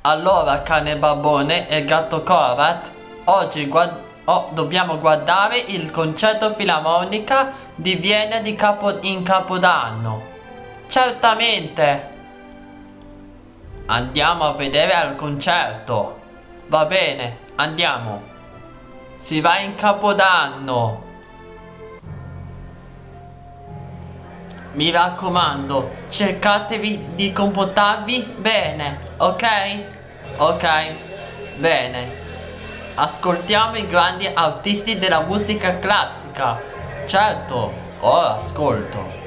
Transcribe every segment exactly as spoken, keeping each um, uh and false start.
Allora, cane Babone e gatto Korat, oggi guad oh, dobbiamo guardare il concerto filarmonica di Vienna di Capo in Capodanno. Certamente! Andiamo a vedere al concerto. Va bene, andiamo. Si va in Capodanno. Mi raccomando, cercatevi di comportarvi bene, ok? Ok, bene. Ascoltiamo i grandi artisti della musica classica. Certo, ora ascolto.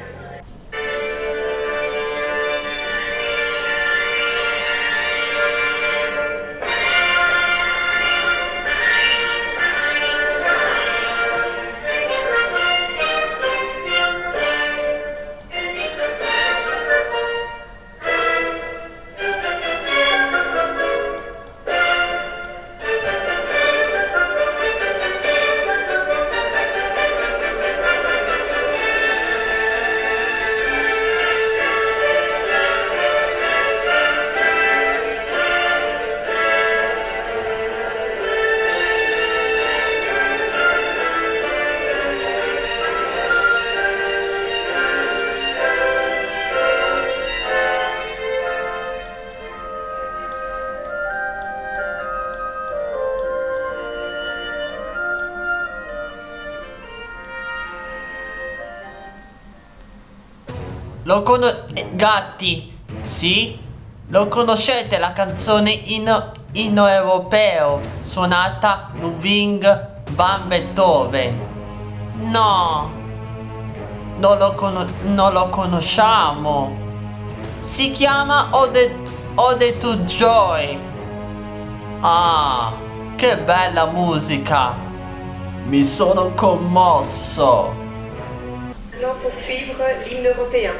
Lo conosco... Gatti, sì? Lo conoscete la canzone in, in europeo suonata Ludwig van Beethoven? No, non lo, con non lo conosciamo. Si chiama Ode, Ode to Joy. Ah, che bella musica. Mi sono commosso. Maintenant pour suivre l'hymne européen.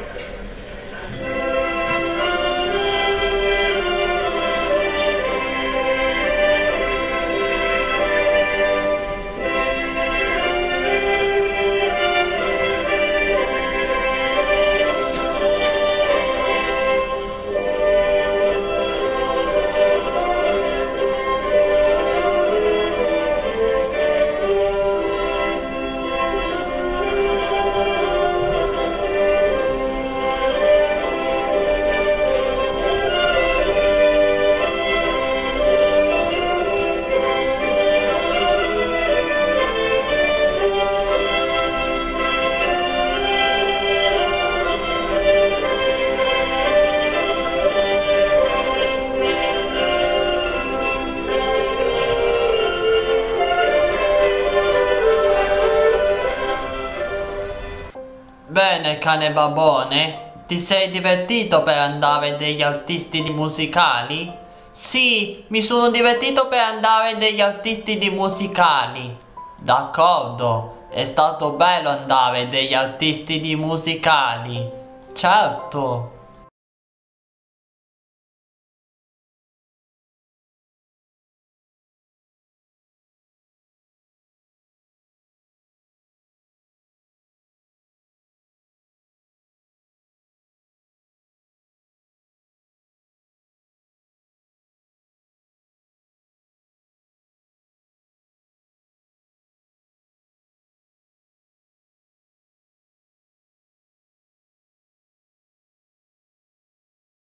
Bene, cane Babone, ti sei divertito per andare degli artisti di musicali? Sì, mi sono divertito per andare degli artisti di musicali. D'accordo, è stato bello andare degli artisti di musicali. Certo.